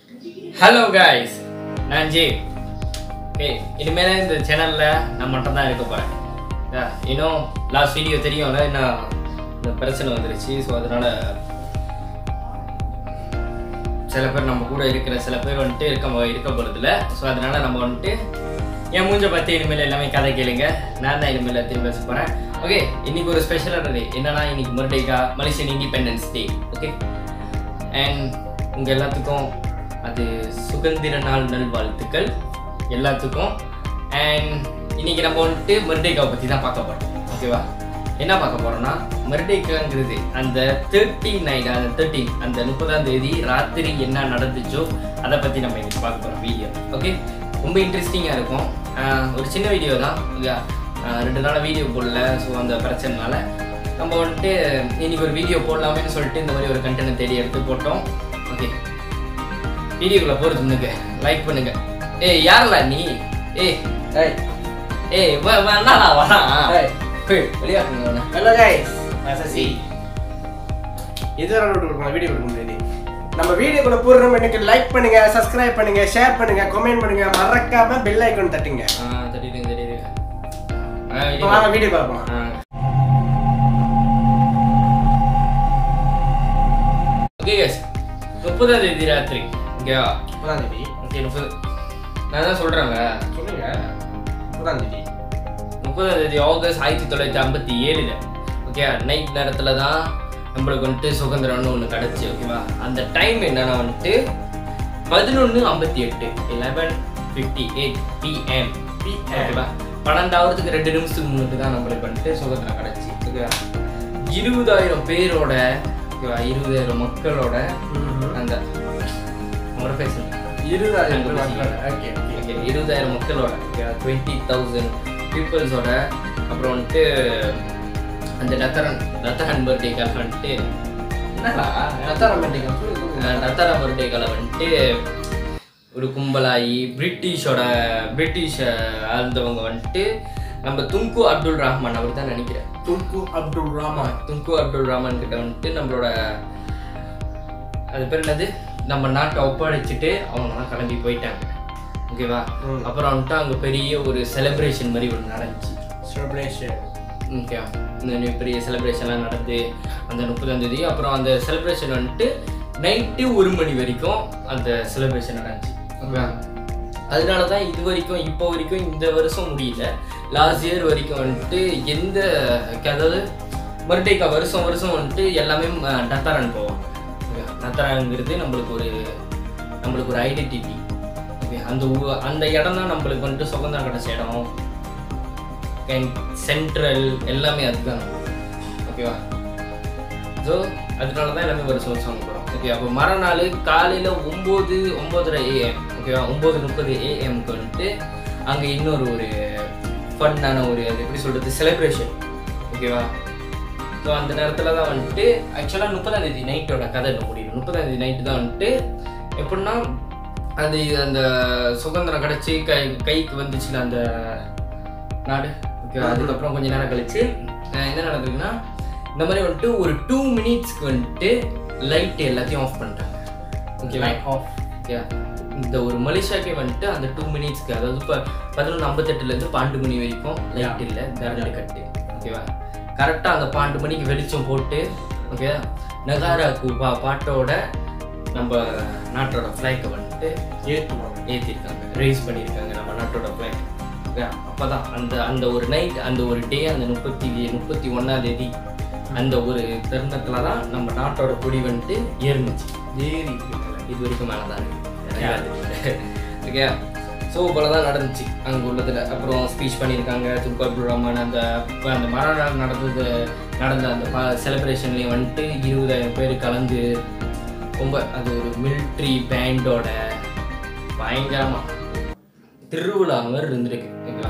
Hello guys, நான் J. இனிமேல் இந்த சேனல்ல நான் மட்டும் தான் இருக்க போறேன். இன்னும் லாஸ்ட் வீடியோ தெரியும்ல, நான் இந்த பிரச்சனை வந்துருச்சு. ஸோ அதனால சில பேர் நம்ம கூட இருக்கிற சில பேர் வந்துட்டு இருக்க போறதில்ல. ஸோ அதனால நம்ம வந்துட்டு என் மூஞ்ச பார்த்து இனிமேல் எல்லாமே கதை கேளுங்க. நான் தான் இனிமேல் எல்லாத்தையும் பேச போறேன். ஓகே, இன்னைக்கு ஒரு ஸ்பெஷலான டே. என்னன்னா இன்னைக்கு Merdeka, Malaysian independence day. Okay, and உங்க எல்லாத்துக்கும் அது சுதந்திர நாள் நல்வாழ்த்துக்கள் எல்லாத்துக்கும். அண்ட் இன்னைக்கு நம்ம வந்துட்டு மர்டேகாவை பற்றி தான் பார்க்க போகிறோம். ஓகேவா, என்ன பார்க்க போகிறோம்னா மர்டேகாங்கிறது அந்த 30ஆம் தேதி ராத்திரி என்ன நடந்துச்சோ அதை பற்றி நம்ம இன்னைக்கு பார்க்க போகிறோம் வீடியோ. ஓகே, ரொம்ப இன்ட்ரெஸ்டிங்காக இருக்கும். ஒரு சின்ன வீடியோ தான், 2 நாள் வீடியோ போடல. ஸோ அந்த பிரச்சனைனால நம்ம வந்துட்டு இன்னைக்கு ஒரு வீடியோ போடலாமேன்னு சொல்லிட்டு இந்த மாதிரி ஒரு கண்டென்ட் தேடி எடுத்து போட்டோம். ஓகே, வீடியோக்குள்ள போறது முன்னுக்கு லைக் பண்ணுங்க. ஏய் யாரல நீ? என்னடா வரா? வெளியா இருங்க. ஹலோ गाइस, எஸ்எஸ்சி இதுவரை நோட் வீடியோ கொடுக்க முடியாது. நம்ம வீடியோக்குள்ள போறோம். எனக்கு லைக் பண்ணுங்க, சப்ஸ்கிரைப் பண்ணுங்க, ஷேர் பண்ணுங்க, கமெண்ட் பண்ணுங்க, மறக்காம பெல் ஐகான் தட்டுங்க. தட்டிடுங்க. இப்போ வாங்க வீடியோ பார்ப்போம். ஓகே गाइस, 30ஆம் தேதி ராத்திரி. ஓகேவா, 30ஆம் தேதி. ஓகே 30. நான் தான் சொல்றேன்ல, சொல்லுங்க. 30ஆம் தேதி ஆகஸ்ட் 1957. ஓகே, நைட் நேரத்துல தான் நம்மளுக்கு வந்துட்டு சுதந்திரம்னு ஒன்று கிடச்சி. ஓகேவா, அந்த டைம் என்னன்னா வந்துட்டு 11:58 11:58 PM. ஓகேவா, 12 2 நிமிஷத்துக்கு முன்னுக்கு தான் நம்மளுக்கு வந்துட்டு சுதந்திரம் கிடச்சி. ஓகேவா, 20,000 பேரோட, ஓகேவா, 20,000 மக்களோட அந்த 20,000 மக்களோட, ஓகே 20,000 மக்களோட, 20,000 பீப்புள்ஸோட, அப்புறம் வந்துட்டு அந்த ரத்தரன் பர்த்டேக்காக வந்துட்டு என்னடா ரத்தரன் பர்த்டேக்கால வந்துட்டு ஒரு கும்பலாகி பிரிட்டிஷ் ஆழ்ந்தவங்க வந்துட்டு நம்ம துங்கு அப்துல் ரஹ்மான் அவர் தான் நினைக்கிறேன். துங்கு அப்துல் ரஹ்மான் கிட்ட வந்துட்டு நம்மளோட அது பேர் என்னது, நம்ம நாட்டை ஒப்படைச்சிட்டு அவங்கலாம் கிளம்பி போயிட்டாங்க. ஓகேவா, அப்புறம் வந்துட்டு அங்கே பெரிய ஒரு செலிப்ரேஷன் மாதிரி ஒன்று நடந்துச்சு. ஓகே, இந்த பெரிய செலிப்ரேஷன்லாம் நடந்து அந்த 30ஆம் தேதி. அப்புறம் அந்த செலிப்ரேஷன் வந்துட்டு நைட்டு 1 மணி வரைக்கும் அந்த செலிப்ரேஷன் நடந்துச்சு. ஓகேவா, அதனால தான் இது வரைக்கும் இப்போ வரைக்கும் இந்த வருஷம் முடியல, லாஸ்ட் இயர் வரைக்கும் வந்துட்டு எந்த, அதாவது மர்டேகா வருஷம் வந்துட்டு எல்லாமே டத்தாரான் போவாங்க. டத்தாரான்ங்கிறது நம்மளுக்கு ஒரு ஐடென்டிட்டி. ஓகே, அந்த இடம் தான் நம்மளுக்கு வந்துட்டு சுதந்திரம் கிடைச்ச இடம், சென்ட்ரல் எல்லாமே அதுதான். ஓகேவா, ஸோ அதனால தான் எல்லாமே வருஷம் போகிறோம். ஓகே, அப்போ மறுநாள் காலையில் 9:30 AM. ஓகேவா, 9:30 AM வந்துட்டு அங்கே இன்னொரு ஒரு ஃபன்னான ஒரு, அது எப்படி சொல்கிறது, செலிப்ரேஷன். ஓகேவா, ஸோ அந்த நேரத்தில் தான் வந்துட்டு ஆக்சுவலாக 30ஆம் தேதி நைட்டோட கதை முடியும். 30ஆம் தேதி நைட்டு தான் வந்துட்டு எப்படின்னா அந்த சுதந்திரம் கிடச்சி கைக்கு வந்துச்சுல அந்த நாடு. ஓகேவா, அதுக்கப்புறம் கொஞ்சம் நேரம் கழிச்சு என்ன நடக்குதுன்னா இந்த மாதிரி வந்துட்டு ஒரு 2 மினிட்ஸ்க்கு வந்துட்டு லைட் எல்லாத்தையும் ஆஃப் பண்ணிட்டாங்க. ஓகேவா, ஓகே, இந்த ஒரு மலேசியாக்கே வந்துட்டு அந்த 2 மினிட்ஸ்க்கு, அதாவது இப்போ 11:58 12 மணி வரைக்கும் லைட் இல்லை, கரண்ட் கட்டு. ஓகேவா, கரெக்டாக அந்த 12 மணிக்கு வெளிச்சம் போட்டு, ஓகே, நகாரா கூபா பாட்டோட நம்ம நாட்டோட ஃப்ளைக்கை வந்துட்டு ஏற்றிருக்காங்க, ரைஸ் பண்ணியிருக்காங்க நம்ம நாட்டோட ஃப்ளைக். அப்போ தான் அந்த ஒரு நைட், அந்த ஒரு டே, அந்த 31ஆம் தேதி அந்த ஒரு தருணத்தில் தான் நம்ம நாட்டோட கொடி வந்துட்டு ஏறிச்சு. இது வரைக்கும் மேலே தான் இருக்குது. ஓகே, ஸோ போல தான் நடந்துச்சு அங்கே உள்ளதில். அப்புறம் ஸ்பீச் பண்ணியிருக்காங்க துங்கு அப்துல் ரஹ்மான். அந்த மறுநாள் நடந்த அந்த செலிப்ரேஷன்லேயும் வந்துட்டு 20,000 பேர் கலந்து ரொம்ப, அது ஒரு மிலிட்ரி பேண்டோட பயங்கரமாக திருவிழா மாதிரி இருந்திருக்கு. ஓகேங்களா,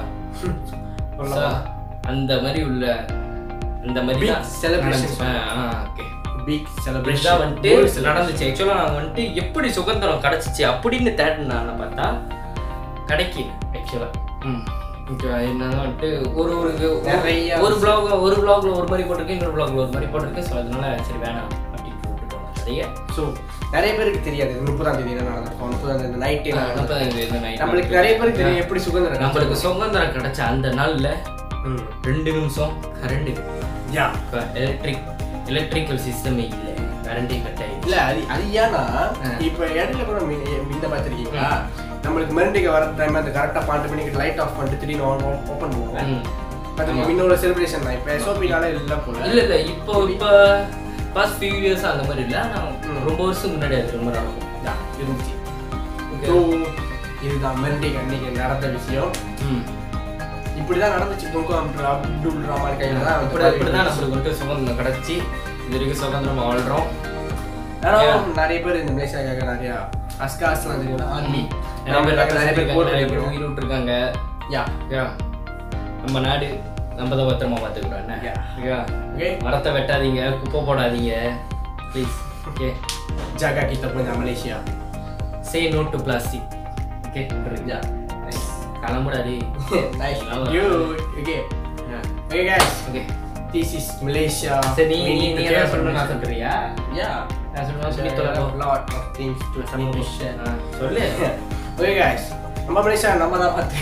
அந்த மாதிரி உள்ள அந்த மாதிரி செலிப்ரேஷன் வந்துட்டு நடந்துச்சு. ஆக்சுவலாக நாங்கள் வந்துட்டு எப்படி சுதந்திரம் கிடச்சிச்சு அப்படின்னு தேடினான்னு பார்த்தா கிடைக்கல. ஆக்சுவலாக என்னன்னா வந்துட்டு ஒரு பிளாக்ல ஒரு மாதிரி போட்டிருக்கேன், இன்னொரு பிளாக்ல ஒரு மாதிரி போட்டிருக்கேன். ஸோ அதனால சரி வேணாம் அப்படின்னு விட்டுட்டோம். கதையை. ஸோ நிறைய பேருக்கு தெரியாது 30ஆம் தேதி என்ன நடந்திருக்கும், 30ஆம் தேதி நைட்டு 30ஆம் தேதி நைட் நம்மளுக்கு நிறைய பேருக்கு தெரியும் எப்படி சுதந்திரம். நம்மளுக்கு சுதந்திரம் கிடைச்ச அந்த நாள்ல 2 நிமிஷம் கரண்ட் எலக்ட்ரிக்கல் சிஸ்டமே இல்லை, கரண்டே கட் ஆயிடுச்சு. இல்ல அது ஏன்னா இப்ப இடையில கூட இந்த பார்த்துருக்கீங்களா, நம்மளுக்கு மெரண்டிக்கு வர டைம் அந்த கரெக்டா 12 மணிக்கு லைட் ஆஃப் பண்ணிட்டு திடீர்னு ஓப்பன் பண்ணுவோம். இன்னொரு செலிப்ரேஷன் தான் இப்ப எஸ்ஓபினால இல்ல போல. இல்ல இப்போ பாஸ்ட் ஃபியூ இயர்ஸ் அந்த மாதிரி இல்ல, நான் ரொம்ப வருஷம் முன்னாடி அது ரொம்ப நாள் இருந்துச்சு. இதுதான் மெரண்டிக்கு அன்னைக்கு நடந்த விஷயம். இப்படிதான் நடந்துச்சு. அப்துல் ரஹ்மான் கையில தான் இப்படிதான் நம்மளுக்கு சுதந்திரம் கிடைச்சி இது வரைக்கும் சுதந்திரம் வாழ்றோம். நிறைய பேர் இந்த மலேசியாக்காக நிறைய அஸ்காஸ்லாம் தெரியும், ஆர்மி நிறைய பேர் உயிர் விட்டுருக்காங்க. நம்ம நாடு நம்ம தான் பத்திரமா பார்த்துக்கிறோம். மரத்தை வெட்டாதீங்க, குப்பை போடாதீங்க ப்ளீஸ். ஓகே, ஜாகா கிட்ட போய் Malaysia say no to plastic. Okay கிளம்புடாது. This is Malaysia. சரி நீ என்ன சொல்லணும்னு ஆசைப்படுறியா? நான் சொல்லி a lot of things to share. சொல்லு. Okay guys, நம்ம மலேசியா நம்ம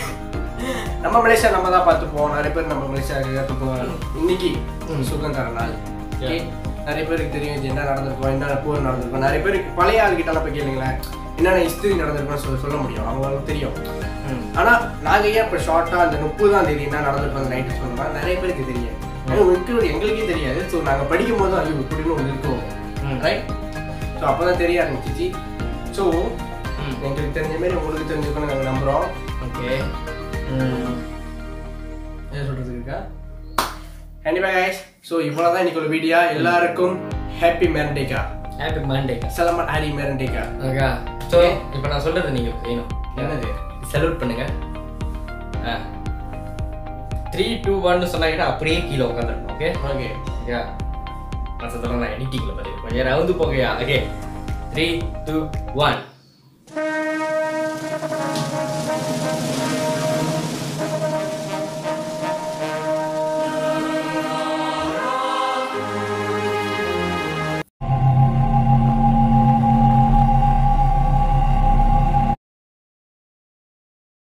தான் பார்த்து போவோம். நிறைய பேர் நம்ம மலேசியாவுக்கு போவோம். இன்னைக்கு சுதந்திர நாள். நிறைய பேருக்கு தெரியும் இது என்ன நடந்திருக்கும், என்னென்ன போர் நடந்திருக்கும். நிறைய பேருக்கு பழைய ஆளுகிட்டலாம் போய் கேளுங்களேன் என்னென்ன ஹிஸ்டரி நடந்திருக்குன்னு சொல்ல முடியும், அவங்களுக்கு தெரியும். ஆனா நாங்க ஏன் இப்போ ஷார்ட்டா அந்த 30ஆம் தேதி என்ன நடந்திருக்கும் அந்த நைட்டு சொன்னா நிறைய பேருக்கு தெரியும், எங்களுக்கே தெரியாது. ஸோ நாங்கள் படிக்கும் போது ஐயோ இப்படின்னு ஒன்று இருக்கும், ரைட்? ஸோ அப்போதான் தெரிய ஆரம்பிச்சிச்சு. ஸோ எங்களுக்கு தெரிஞ்ச மாதிரி உங்களுக்கு தெரிஞ்சுக்கணும் நாங்கள் நம்புகிறோம். ஓகே, என்ன சொல்றதுக்கு இருக்கா? கண்டிப்பா கைஸ். ஸோ இவ்வளோதான் இன்னைக்கு ஒரு வீடியோ. எல்லாருக்கும் ஹாப்பி மெரண்டிகா. Happy Merdeka. சலமான் ஹரி மெரண்டிகா. ஓகே, ஸோ இப்போ நான் சொல்றது நீங்க செய்யணும். என்னது? சல்யூட் பண்ணுங்க. 3, 2, 1 சொன்னாங்கன்னா அப்படியே கீழே உட்காந்துருக்கணும். ஓகே ஓகே ஓகே, நான் சொல்றேன், நான் எடிட்டிங்ல பார்த்து கொஞ்சம் ரவுந்து போகையா. ஓகே 3, 2, 1